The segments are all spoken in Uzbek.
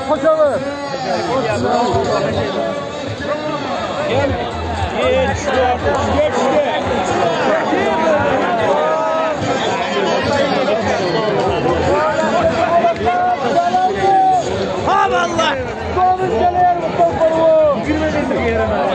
koşalım. Gel. Geç. Ha vallahi. Doğru geliyor bu topu. Girmedin mi yerine?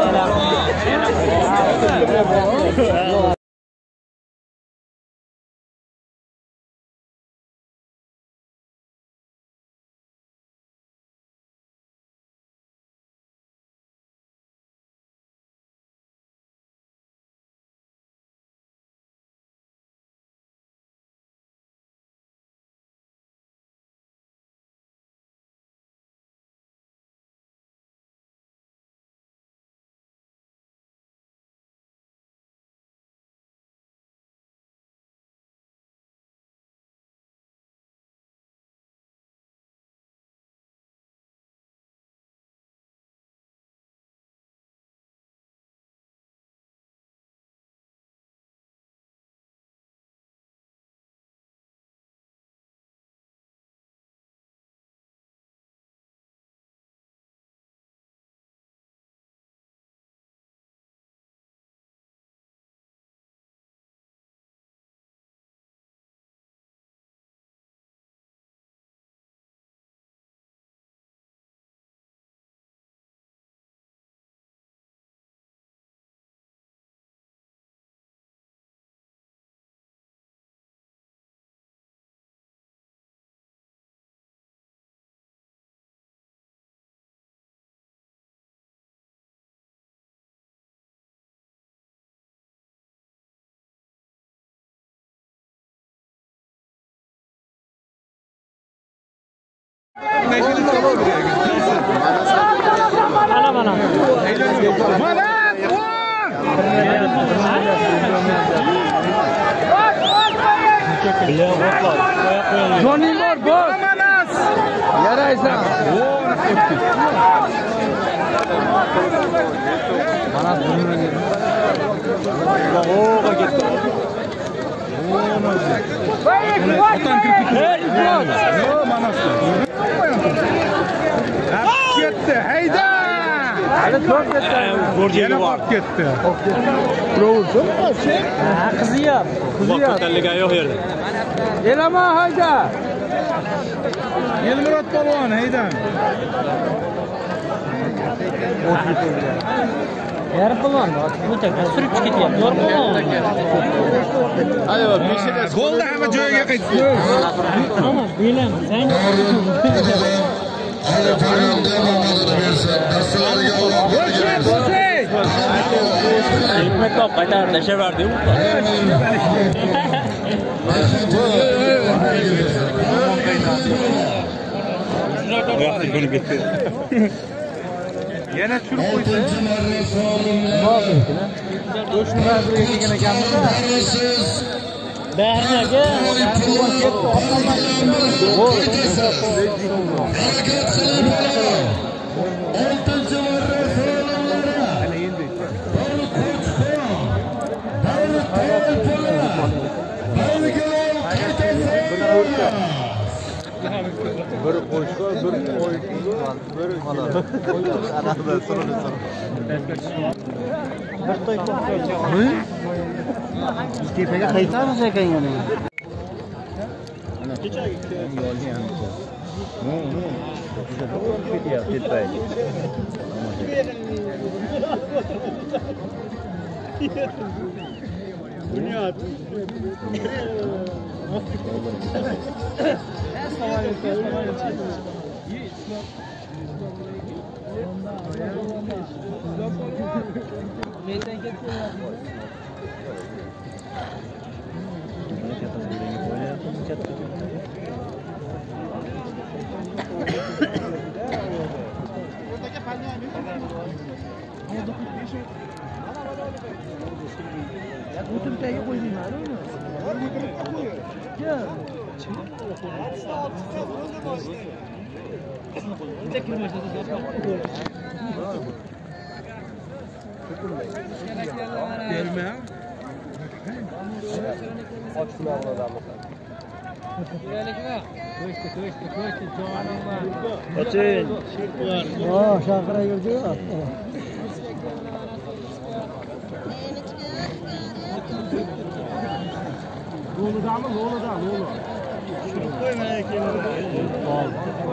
Mana. Johnny var boş. Yaraysan. Manas bilmiyorum. Oha gitti. Otan kirpik. Yo Manas. Gitti. Heyda. Hadi çok gitti. Yine bak gitti. Provulsun. Ha, kızıyam. Vakıtlarlığa yok yerde. Elama hayda. Yelmurat Balvan heydan. Yarım balon bak. Bu tekrar sürüp çıkıyor. Doğru balon. Hadi bak bir şey de. Golda hemen joyga qaytdi. Ama bilen sen. Hikmet bak kadar neşe verdi mi? Yaptık bunu bitti. Yine Türk koydu. Doşun bazı yegene gelmedi. Beğenmege. Bir qo'shqa, bir qo'yishga, bir arada so'raysan. Bir to'y qo'yib. Tepaga qaytamiz ekan yana. Ana kechaga yo'lni ham. Ketyapti, ketmaydi. Bunyod. Gelme. Aç kulağına da bakalım. Kaçın. Şakıra girdi ya. Lo'luda mı? Lo'luda, Lo'lu. Şunu koymaya ekleyelim. Tamam.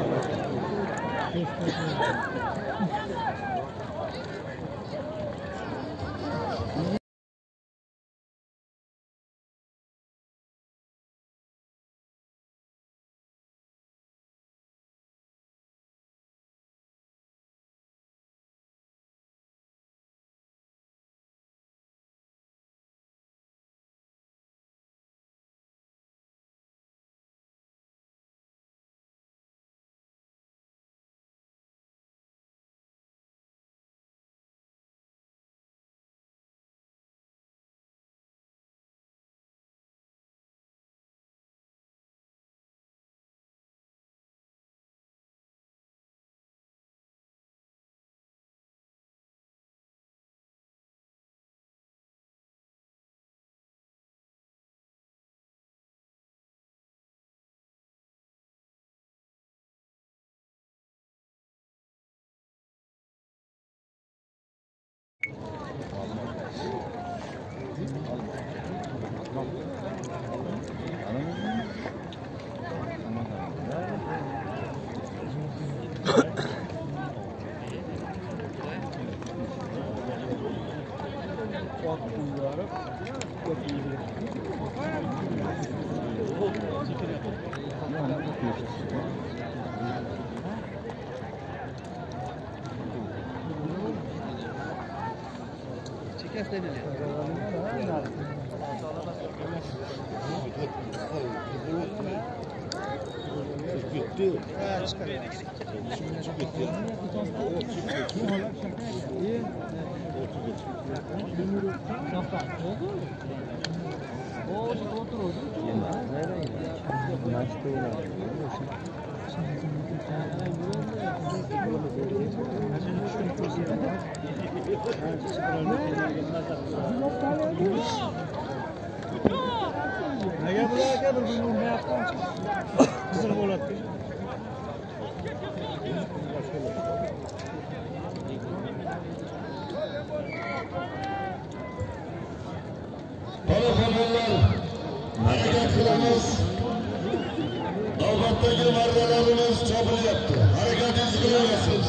Navbatdagi marralarimiz chopilyapti. Harakatingizni qilyapsiz.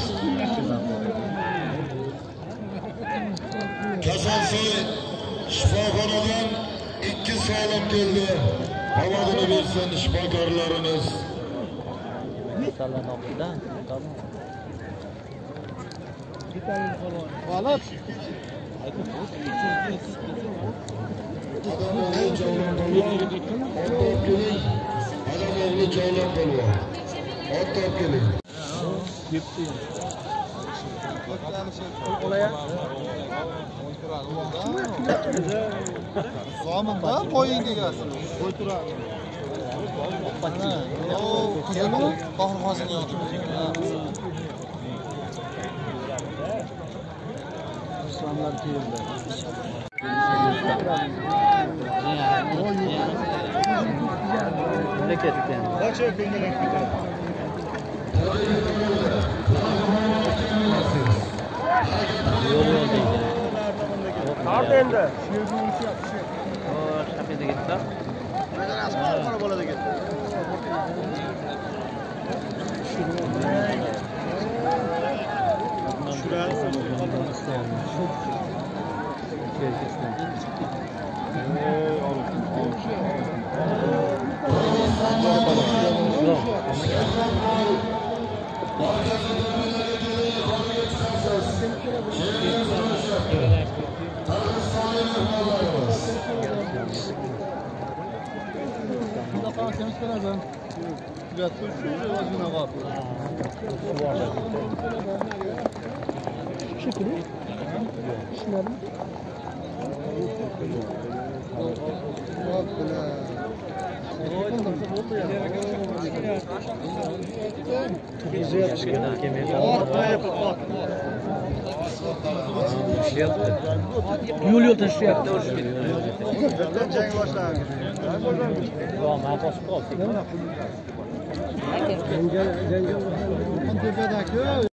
Kasalsoy shifoxonadan 2 sog'lom keldi. Omadini bersin shifokorlarimiz. G'olib. Adamoğlu Cavlan polvon. Ot top keling. So'minda qo'ying degansiz. Qo'y turadi. O qizini Tohirxonning yonida. Islomlar keldi. Kaça ko'ngalak ketadi. Qanday endi? Shu yerdan o'tyapti. Shaqaga ketdi. Mana asqar qora bolada ketdi. Yo'l tashlayapti. Jang boshlandi. Jangal